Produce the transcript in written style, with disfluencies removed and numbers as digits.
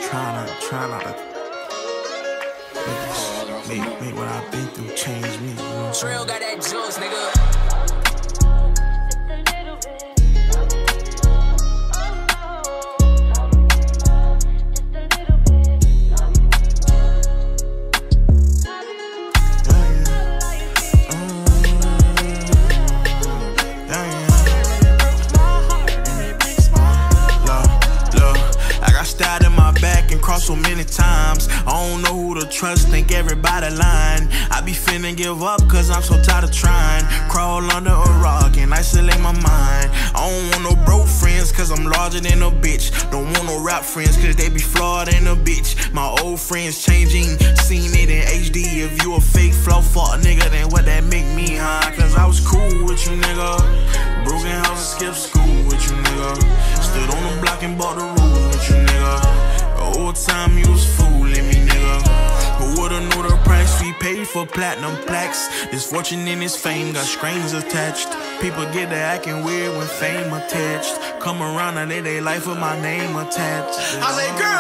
try not to make what I've been through change me. You know what I'm saying? Trill got that juice, nigga. So many times, I don't know who to trust, think everybody lying. I be finna give up cause I'm so tired of trying. Crawl under a rock and isolate my mind. I don't want no broke friends cause I'm larger than a bitch. Don't want no rap friends cause they be flawed than a bitch. My old friends changing, seen it in HD. If you a fake flow fuck nigga, then what that make me, huh? Cause I was cool with you, nigga. Broken house, skip school with you, nigga. Stood on the block and bought the rules with you, nigga. Old time you was fooling me, nigga. Who would've knew the price we paid for platinum plaques? This fortune and this fame got strings attached. People get to acting weird when fame attached. Come around and live their life with my name attached. I say, girl,